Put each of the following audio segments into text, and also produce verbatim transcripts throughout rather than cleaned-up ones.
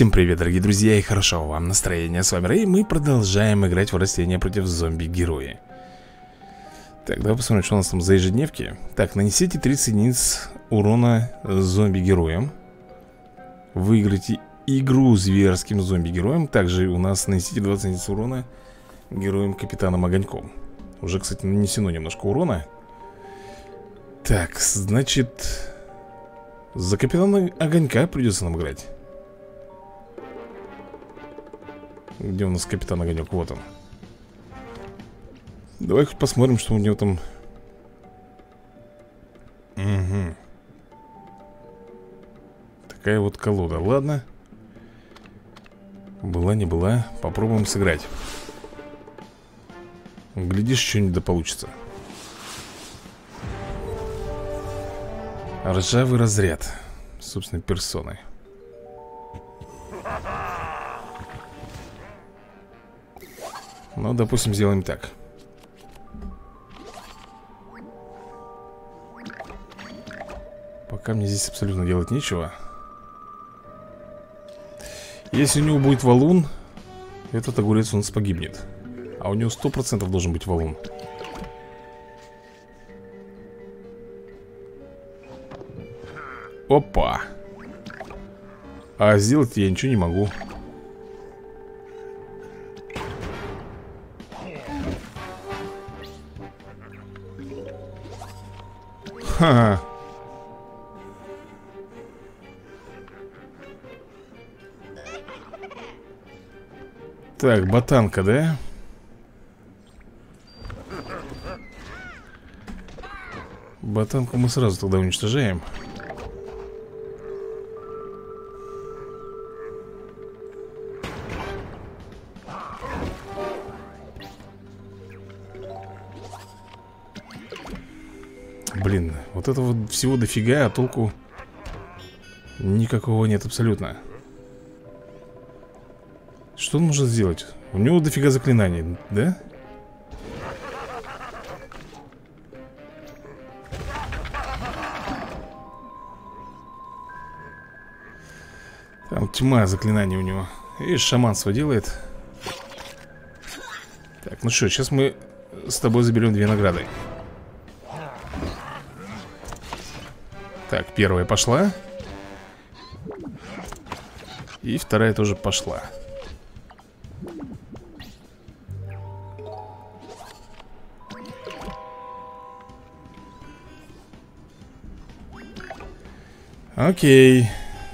Всем привет, дорогие друзья, и хорошо вам настроение. С вами Рэй, мы продолжаем играть в растения против зомби-герои. Так, давай посмотрим, что у нас там за ежедневки. Так, нанесите тридцать единиц урона зомби-героям. Выиграйте игру зверским зомби-героем. Также у нас нанесите двадцать единиц урона героям Капитаном Огоньком. Уже, кстати, нанесено немножко урона. Так, значит, за Капитана Огонька придется нам играть. Где у нас Капитан Огонек? Вот он. Давай хоть посмотрим, что у него там. Угу. Такая вот колода. Ладно. Была не была. Попробуем сыграть. Глядишь, что-нибудь да получится. Ржавый разряд собственной персоны. Ну, допустим, сделаем так. Пока мне здесь абсолютно делать нечего. Если у него будет валун, этот огурец у нас погибнет. А у него сто процентов должен быть валун. Опа! А сделать я ничего не могу. Ха-ха. Так, ботанка, да? Ботанку мы сразу тогда уничтожаем. Блин, вот этого всего дофига, а толку никакого нет абсолютно. Что он может сделать? У него дофига заклинаний, да? Там тьма заклинаний у него. И шаманство делает. Так, ну что, сейчас мы с тобой заберем две награды. Так, первая пошла. И вторая тоже пошла. Окей.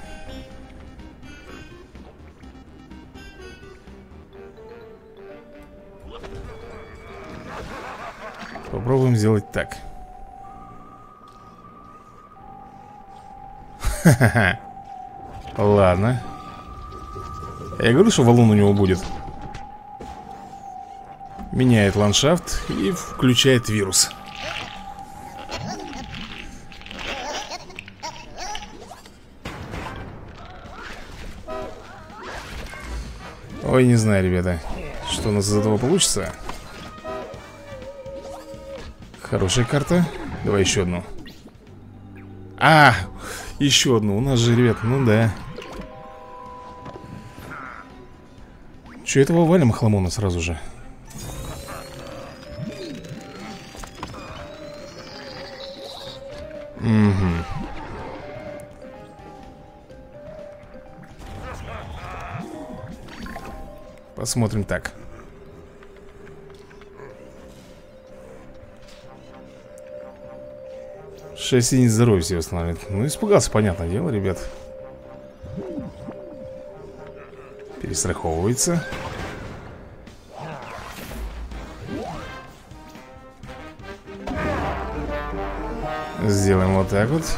Попробуем сделать так. Ха-ха-ха. Ладно. Я говорю, что валун у него будет. Меняет ландшафт и включает вирус. Ой, не знаю, ребята, что у нас из этого получится. Хорошая карта. Давай еще одну. А, еще одну. У нас же, ребят, ну да. Че, этого валим хламона сразу же? Угу. Посмотрим так. Шесть единиц здоровья себе восстанавливает. Ну, испугался, понятное дело, ребят. Перестраховывается. Сделаем вот так вот.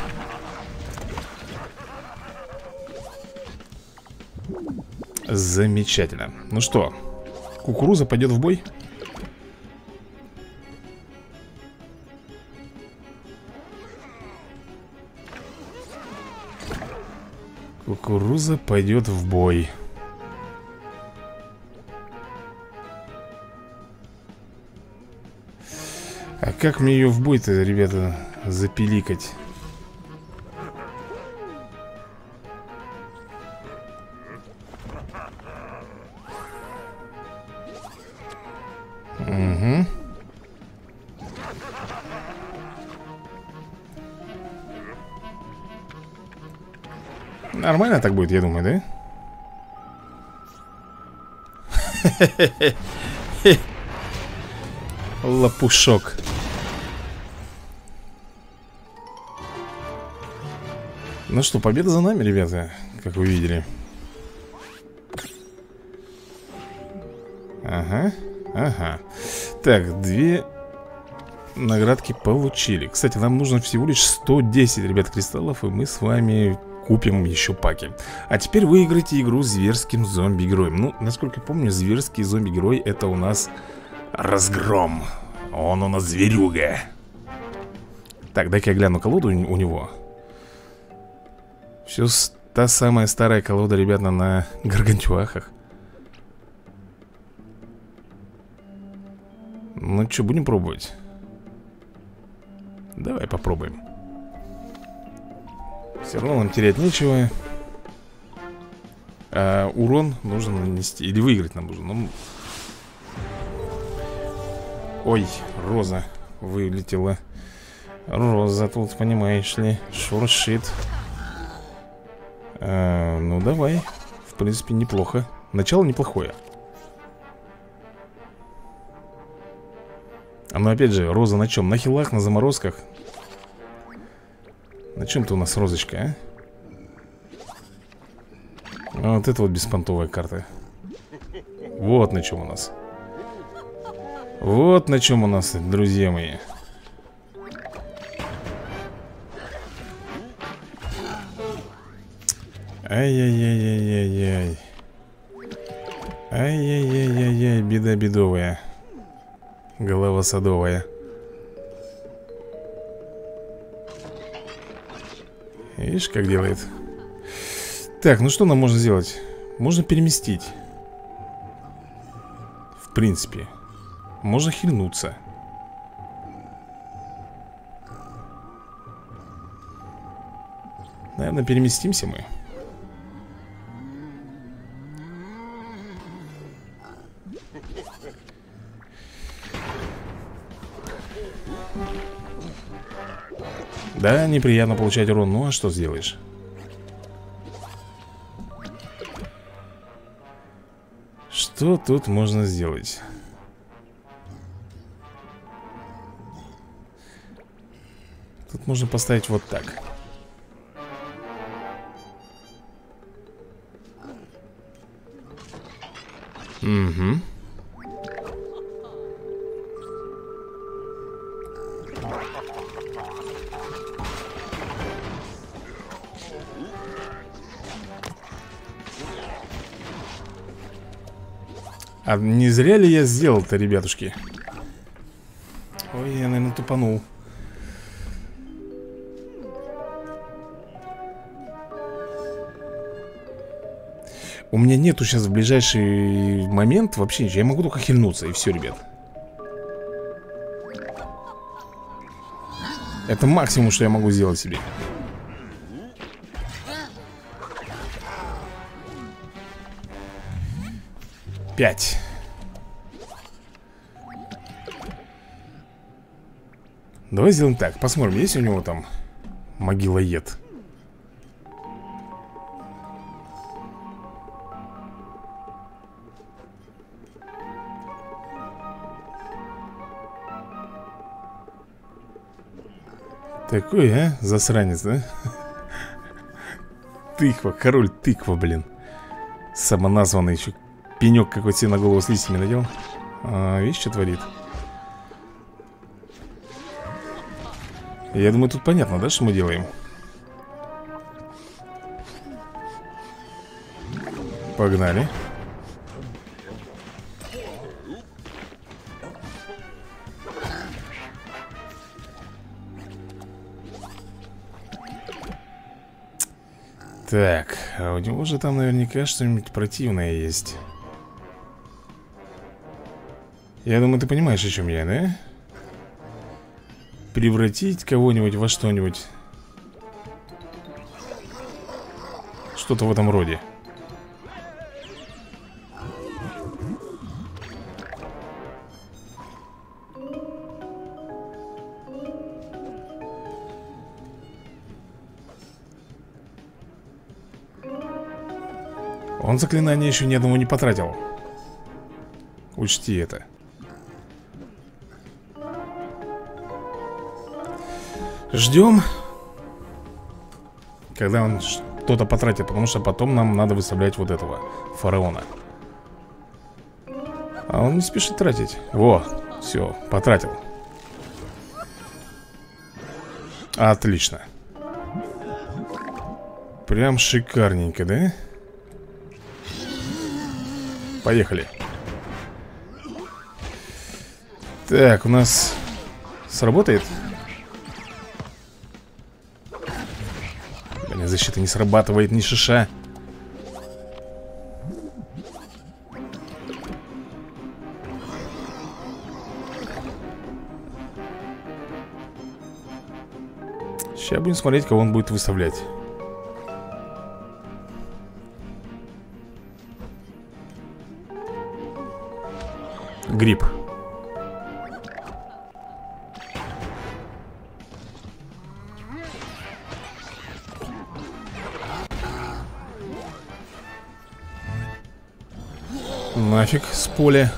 Замечательно. Ну что, кукуруза пойдет в бой? Кукуруза пойдет в бой. А как мне ее в бой-то, ребята, запиликать? Нормально так будет, я думаю, да? Лопушок. Ну что, победа за нами, ребята, как вы видели. Ага, ага. Так, две наградки получили. Кстати, нам нужно всего лишь сто десять, ребят, кристаллов, и мы с вами купим еще паки. А теперь выиграйте игру с зверским зомби-героем. Ну, насколько я помню, зверский зомби-герой — это у нас Разгром. Он у нас зверюга. Так, дай-ка я гляну колоду у него. Все та самая старая колода, ребята, на гаргантюахах. Ну что, будем пробовать? Давай попробуем. Все равно нам терять нечего. А урон нужно нанести. Или выиграть нам нужно. Ну... Ой, Роза вылетела. Роза тут, понимаешь ли, шуршит. а, Ну давай. В принципе, неплохо. Начало неплохое. А ну опять же, Роза на чем? На хилах, на заморозках? На чем-то у нас розочка, а? А вот это вот беспонтовая карта. Вот на чем у нас. Вот на чем у нас, друзья мои. Ай-яй-яй-яй-яй-яй. Ай-яй-яй-яй-яй, беда бедовая. Голова садовая. Видишь, как делает. Так, ну что нам можно сделать? Можно переместить. В принципе. Можно хильнуться. Наверное, переместимся мы. Да, неприятно получать урон. Ну а что сделаешь? Что тут можно сделать? Тут можно поставить вот так. Угу. А не зря ли я сделал-то, ребятушки? Ой, я, наверное, тупанул. У меня нету сейчас в ближайший момент вообще ничего. Я могу только хильнуться, и все, ребят. Это максимум, что я могу сделать себе. Пять. Давай сделаем так. Посмотрим, есть у него там могилоед. Такой, а? Засранец, да? Тыква, король тыква, блин. Самоназванный еще. Пенек какой-то себе на голову с листьями надел. А, видишь, что творит? Я думаю, тут понятно, да, что мы делаем? Погнали. Так, а у него же там наверняка что-нибудь противное есть. Я думаю, ты понимаешь, о чем я, да? Превратить кого-нибудь во что-нибудь. Что-то в этом роде. Он заклинание еще ни одного не потратил. Учти это. Ждем, когда он что-то потратит, потому что потом нам надо выставлять вот этого фараона. А он не спешит тратить. Во, все, потратил. Отлично. Прям шикарненько, да? Поехали. Так, у нас сработает? Блин, защита не срабатывает, ни шиша. Сейчас будем смотреть, кого он будет выставлять. Гриб. Нафиг с поля.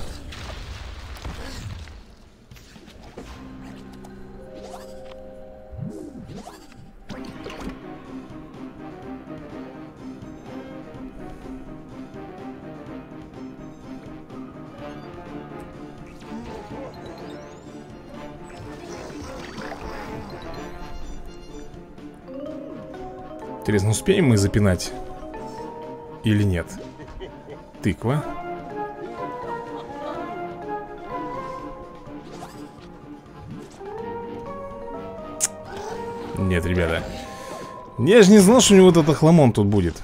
Интересно, успеем мы запинать или нет? Тыква. Нет, ребята. Я же не знал, что у него вот этот хламон тут будет.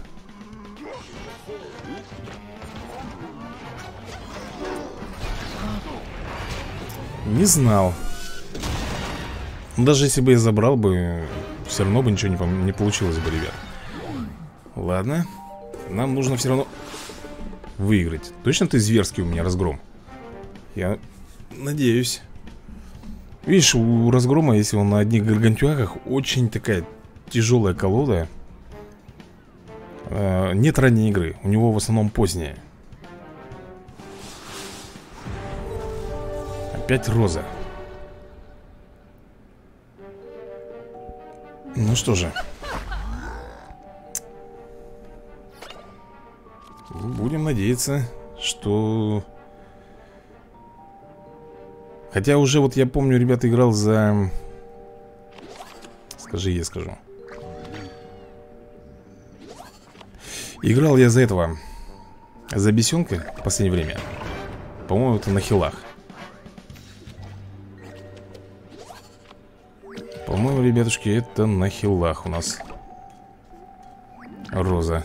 Не знал. Даже если бы я забрал бы, все равно бы ничего не, не получилось бы, ребят. Ладно. Нам нужно все равно выиграть. Точно ты зверский у меня разгром? Я надеюсь. Видишь, у разгрома, если он на одних гаргантюагах, очень такая тяжелая колода. э, Нет ранней игры. У него в основном поздняя. Опять роза. Ну что же, будем надеяться, что... Хотя уже вот я помню, ребята, играл за... Скажи, я скажу. Играл я за этого, за бесенка в последнее время. По-моему, это на хилах. По-моему, ребятушки, это на хилах у нас роза.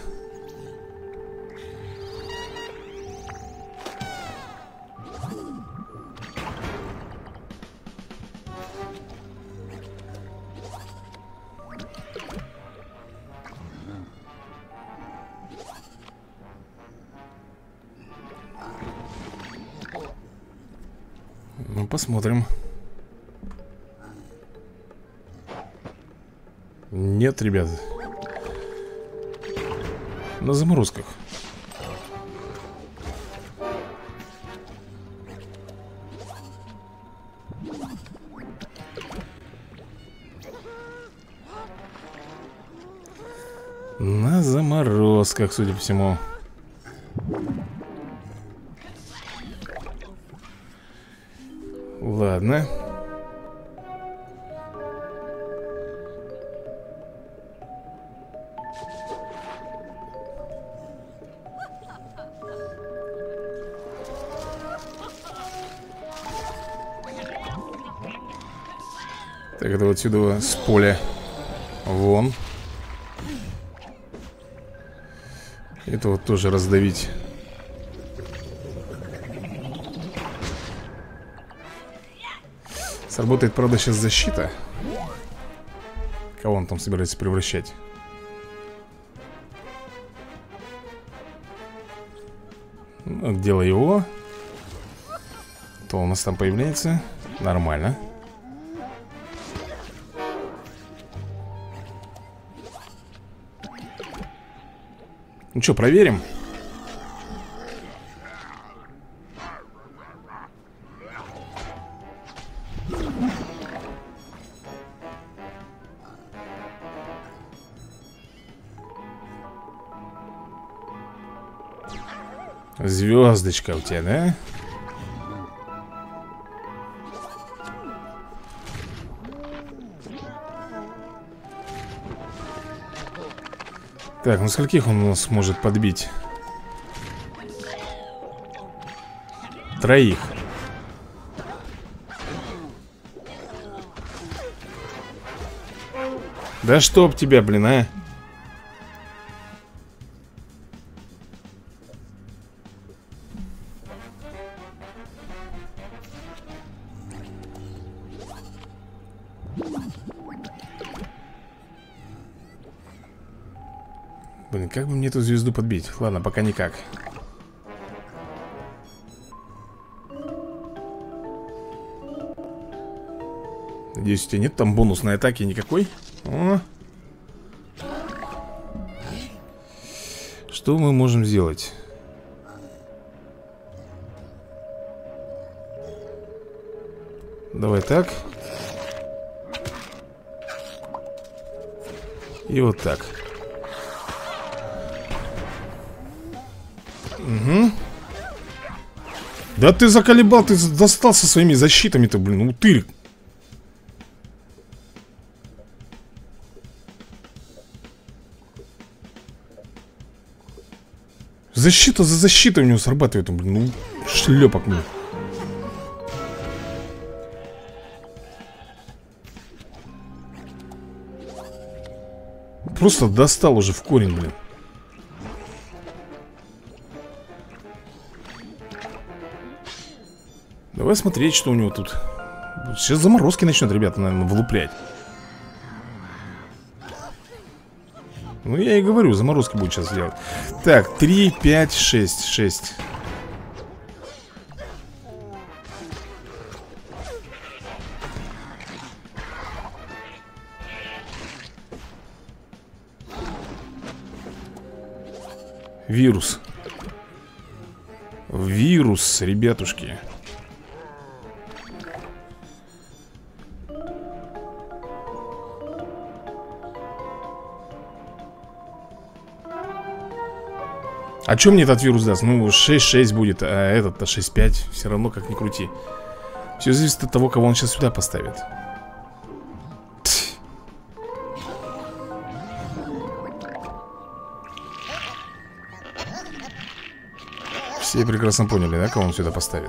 Ну, посмотрим. Нет, ребят. На заморозках. На заморозках, судя по всему. Ладно. Так, это вот отсюда с поля вон. Это вот тоже раздавить. Сработает, правда, сейчас защита. Кого он там собирается превращать? Ну, дело его. То у нас там появляется. Нормально. Ну что, проверим? Звездочка у тебя, да? Так, ну скольких он у нас может подбить? Троих. Да чтоб тебя, блин, а. Блин, как бы мне эту звезду подбить? Ладно, пока никак. Надеюсь, у тебя нет там бонусной атаки никакой? О. Что мы можем сделать? Давай так. И вот так. Угу. Да ты заколебал, ты достал со своими защитами-то, блин, утырь. Защита за защитой у него срабатывает, блин, ну, шлепок мне. Просто достал уже в корень, блин. Давай смотреть, что у него тут. Сейчас заморозки начнет, ребята, наверное, влуплять. Ну, я и говорю, заморозки будет сейчас делать. Так, три, пять, шесть, шесть. Вирус. Вирус, ребятушки. А что мне этот вирус даст? Ну, шесть шесть будет, а этот-то шесть пять. Все равно, как ни крути. Все зависит от того, кого он сейчас сюда поставит. Все прекрасно поняли, да, кого он сюда поставит?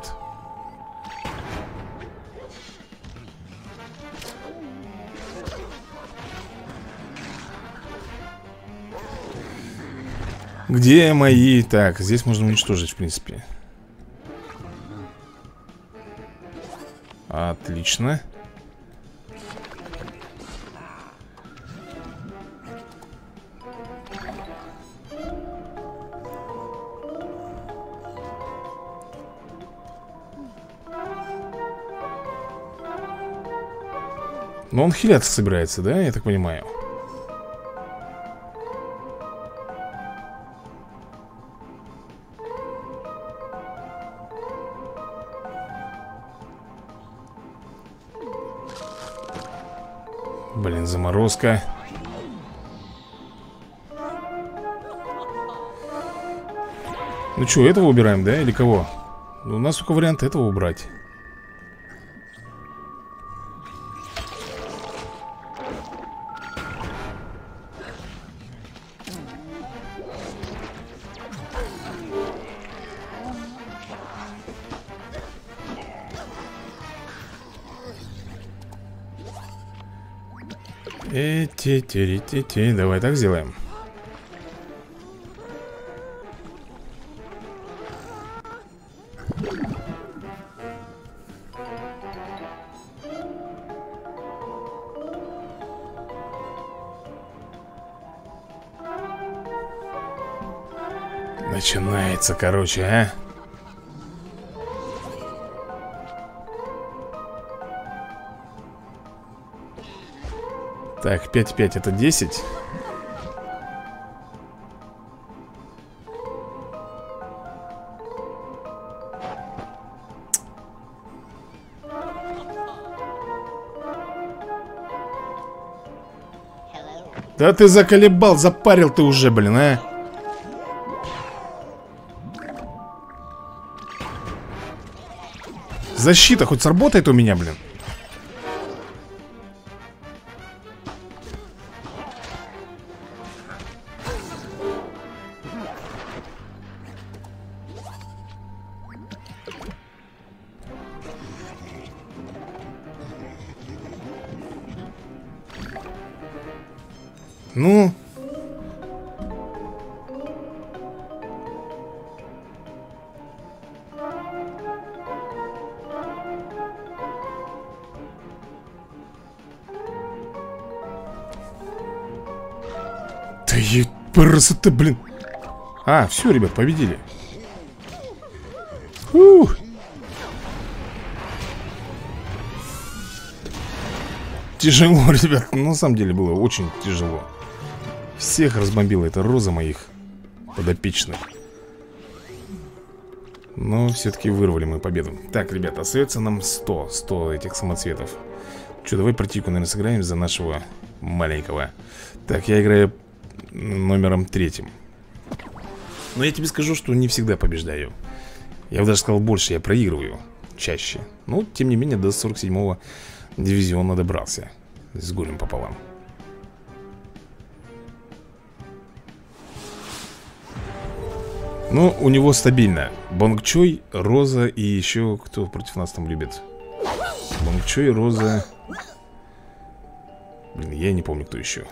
Где мои? Так, здесь можно уничтожить, в принципе. Отлично. Но он хиляться собирается, да, я так понимаю? Блин, заморозка. Ну что, этого убираем, да, или кого? Ну, у нас только вариант этого убрать. Эти-ти-ти-ти. Давай так сделаем. Начинается, короче, а? Так, пять пять это десять. Да ты заколебал, запарил ты уже, блин, а? Защита хоть сработает у меня, блин. Ну... Да я просто, блин. А, все, ребят, победили. Ух. Тяжело, ребят. На самом деле было очень тяжело. Всех разбомбила эта роза моих подопечных. Но все-таки вырвали мы победу. Так, ребята, остается нам сто сто этих самоцветов. Че, давай партийку, наверное, сыграем за нашего маленького. Так, я играю номером третьим. Но я тебе скажу, что не всегда побеждаю. Я бы даже сказал больше, я проигрываю чаще. Но, тем не менее, до сорок седьмого дивизиона добрался. С горем пополам. Ну, у него стабильно Бонг Чой, Роза и еще кто против нас там любит. Бонг Чой, Роза. Блин, я не помню, кто еще.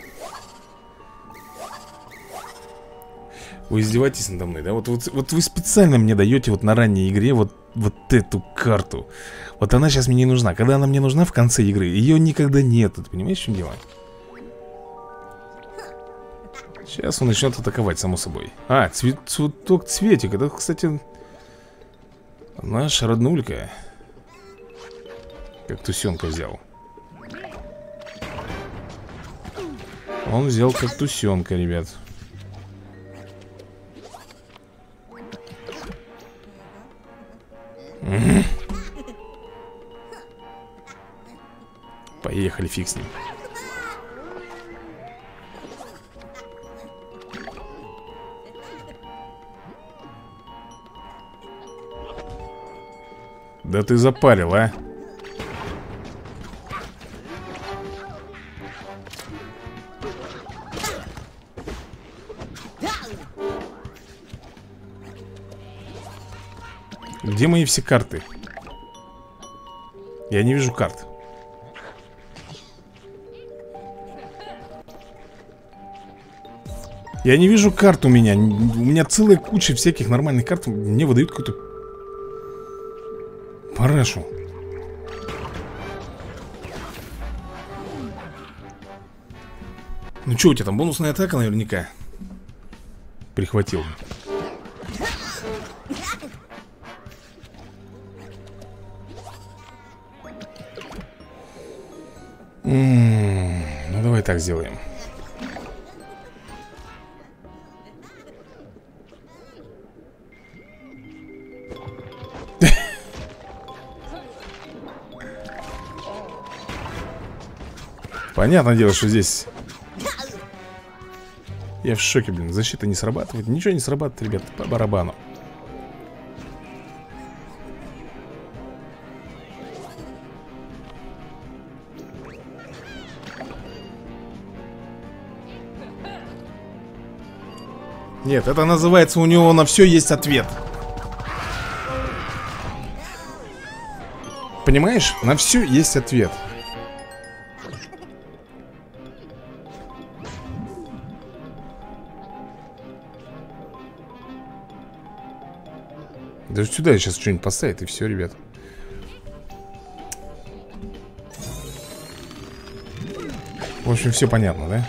Вы издеваетесь надо мной, да? Вот, вот, вот вы специально мне даете вот на ранней игре вот, вот эту карту. Вот она сейчас мне не нужна. Когда она мне нужна в конце игры, ее никогда нет. Ты понимаешь, в чем дело? Сейчас он начнет атаковать, само собой. А, цвет, цветок цветик. Это, кстати, наш роднулька. Как тусенка взял. Он взял как тусенка, ребят. Поехали, фиг с ним. Да ты запарил, а? Где мои все карты? Я не вижу карт. Я не вижу карт у меня. У меня целая куча всяких нормальных карт. Мне выдают какую-то парашу. Ну что, у тебя там бонусная атака наверняка прихватил. М-м-м, ну давай так сделаем. Понятное дело, что здесь я в шоке, блин. Защита не срабатывает. Ничего не срабатывает, ребят, по барабану. Нет, это называется, у него на все есть ответ. Понимаешь? На все есть ответ. Да сюда сейчас что-нибудь поставит и все, ребят. В общем, все понятно, да?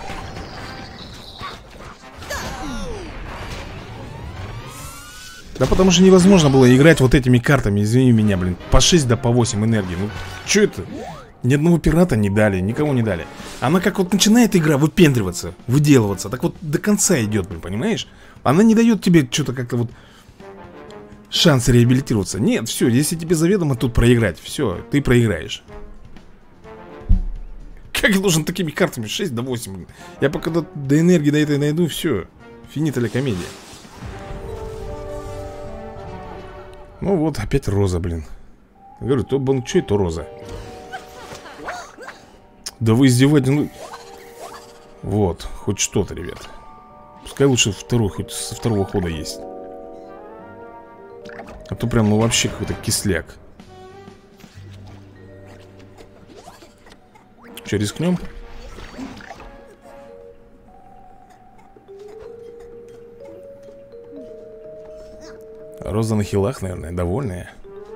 Да потому что невозможно было играть вот этими картами, извини меня, блин. По шесть да по восемь энергии. Ну, что это? Ни одного пирата не дали, никого не дали. Она как вот начинает игра выпендриваться, выделываться, так вот до конца идет, блин, понимаешь? Она не дает тебе что-то как-то вот шанс реабилитироваться. Нет, все, если тебе заведомо тут проиграть, все, ты проиграешь. Как я должен такими картами? шесть до восемь. Я пока до, до энергии до этой найду, все. Финита ля комедия. Ну вот, опять Роза, блин. Говорю, то банк-чой, то роза. Да вы издеваетесь, ну... Вот, хоть что-то, ребят. Пускай лучше второй, хоть со второго хода есть. А то прям, ну вообще какой-то кисляк. Че, рискнем? Роза на хилах, наверное, довольная.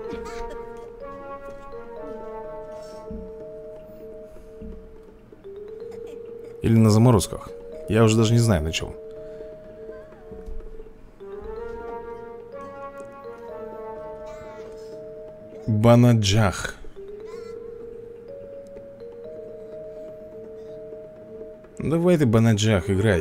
Или на заморозках. Я уже даже не знаю на чем. Банаджах. Давай ты, Банаджах, играй.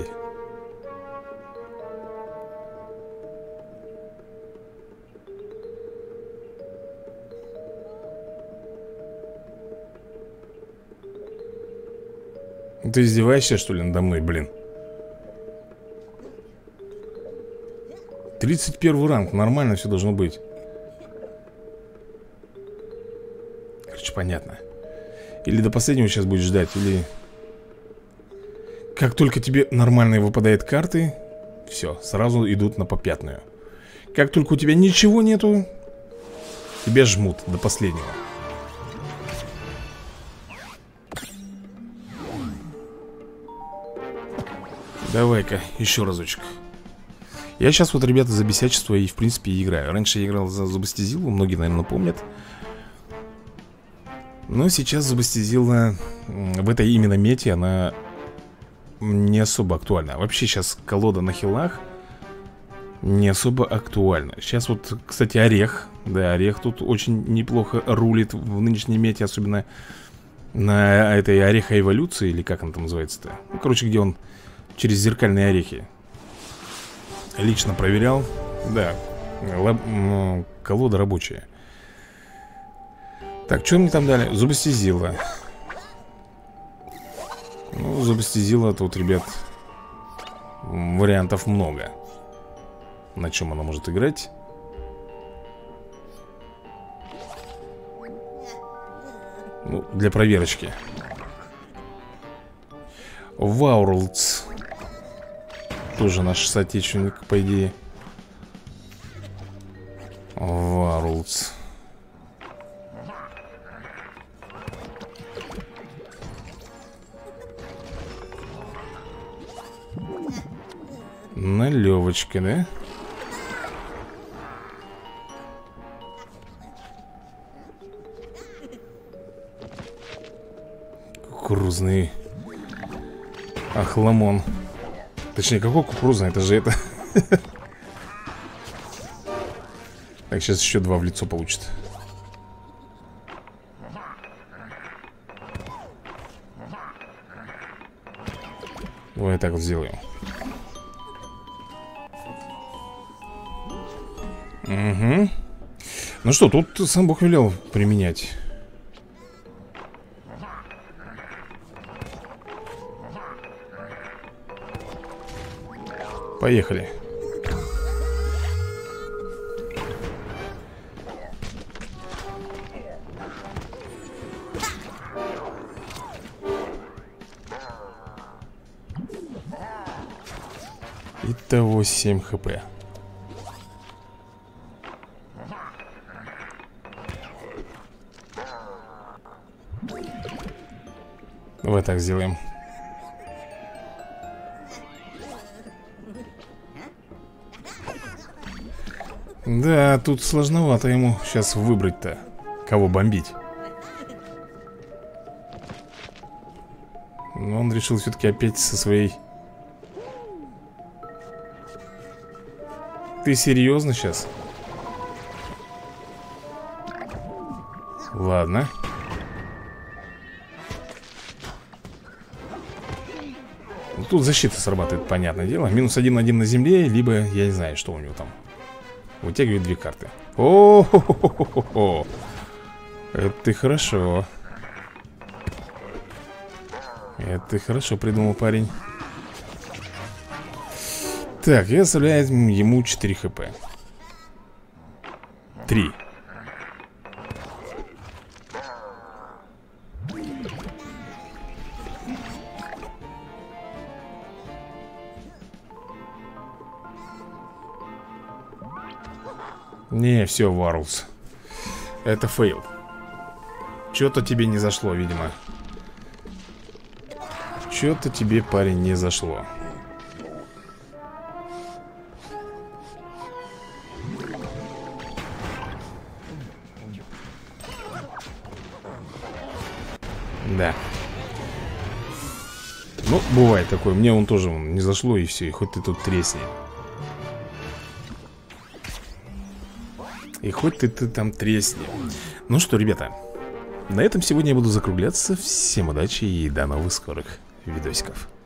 Ты издеваешься, что ли, надо мной, блин? тридцать первый ранг, нормально все должно быть. Короче, понятно. Или до последнего сейчас будешь ждать, или... Как только тебе нормально выпадают карты, все, сразу идут на попятную. Как только у тебя ничего нету, тебя жмут до последнего. Давай-ка, еще разочек. Я сейчас вот, ребята, за бесячество и, в принципе, играю. Раньше я играл за Зубастизилу, многие, наверное, помнят. Но сейчас Зубастизила в этой именно мете, она не особо актуальна. Вообще сейчас колода на хилах не особо актуальна. Сейчас вот, кстати, Орех. Да, Орех тут очень неплохо рулит в нынешней мете, особенно на этой Ореха-эволюции, или как она там называется-то. Ну, короче, где он через зеркальные орехи. Лично проверял. Да, лаб... ну, колода рабочая. Так, что мне там дали? Зубастизила. Ну, Зубастизила тут, ребят, вариантов много. На чем она может играть? Ну, для проверочки. Ваурлдс. Тоже наш соотечественник, по идее. Ваурлдс. Налевочка, да? Кукурузный охламон. Точнее, какой кукурузный? Это же это. Так, сейчас еще два в лицо получит. Давай так вот сделаем. Угу. Ну что, тут сам Бог велел применять. Поехали. Итого семь хп. Давай так сделаем. Да, тут сложновато ему сейчас выбрать-то, кого бомбить. Но он решил все-таки опять со своей... Ты серьезно сейчас? Ладно. Тут защита срабатывает, понятное дело. Минус один один на земле, либо я не знаю, что у него там. Вытягивает две карты. О-хо-хо-хо-хо-хо. Это ты хорошо. Это ты хорошо придумал, парень. Так, и оставляет ему четыре хп. три. Не, все, Варлс. Это фейл. Что-то тебе не зашло, видимо. Что-то тебе, парень, не зашло. Да. Ну, бывает такое. Мне он тоже не зашло, и все. И хоть ты тут тресни. И хоть ты, ты там тресни. Ну что, ребята, на этом сегодня я буду закругляться. Всем удачи и до новых скорых видосиков.